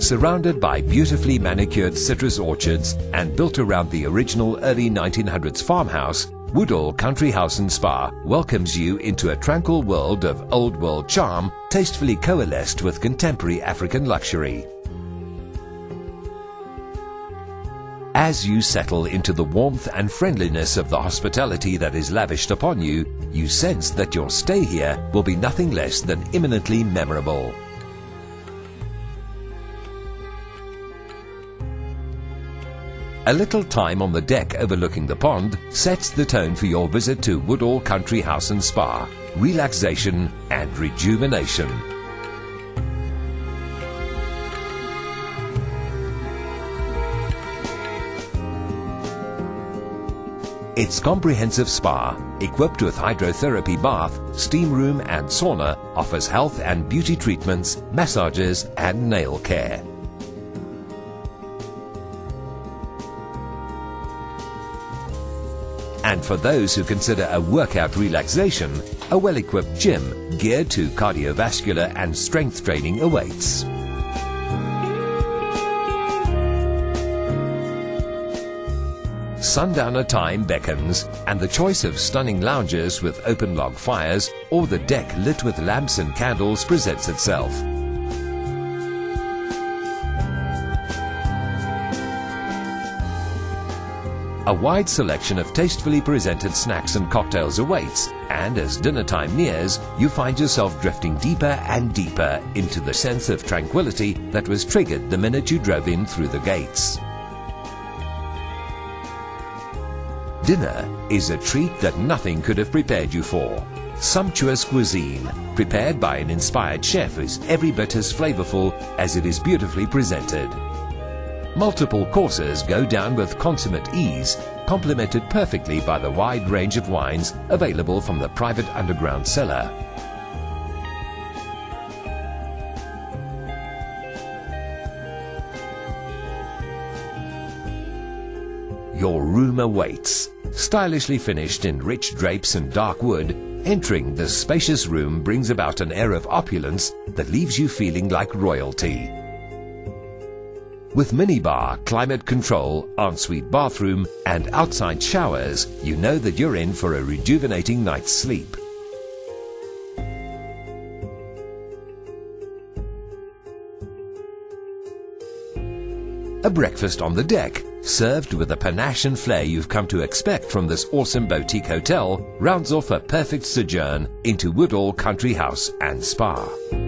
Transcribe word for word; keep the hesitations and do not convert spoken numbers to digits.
Surrounded by beautifully manicured citrus orchards and built around the original early nineteen hundreds farmhouse, Woodall Country House and Spa welcomes you into a tranquil world of old world charm, tastefully coalesced with contemporary African luxury. As you settle into the warmth and friendliness of the hospitality that is lavished upon you, you sense that your stay here will be nothing less than eminently memorable. A little time on the deck overlooking the pond sets the tone for your visit to Woodall Country House and Spa, relaxation and rejuvenation. Its comprehensive spa, equipped with hydrotherapy bath, steam room and sauna, offers health and beauty treatments, massages and nail care. And for those who consider a workout relaxation, a well-equipped gym geared to cardiovascular and strength training awaits. Sundowner time beckons, and the choice of stunning lounges with open log fires or the deck lit with lamps and candles presents itself. A wide selection of tastefully presented snacks and cocktails awaits, and as dinner time nears, you find yourself drifting deeper and deeper into the sense of tranquility that was triggered the minute you drove in through the gates. Dinner is a treat that nothing could have prepared you for. Sumptuous cuisine, prepared by an inspired chef, is every bit as flavorful as it is beautifully presented. Multiple courses go down with consummate ease, complemented perfectly by the wide range of wines available from the private underground cellar. Your room awaits. Stylishly finished in rich drapes and dark wood, entering this spacious room brings about an air of opulence that leaves you feeling like royalty. With minibar, climate control, ensuite bathroom and outside showers, you know that you're in for a rejuvenating night's sleep. A breakfast on the deck, served with the panache and flair you've come to expect from this awesome boutique hotel, rounds off a perfect sojourn into Woodall Country House and Spa.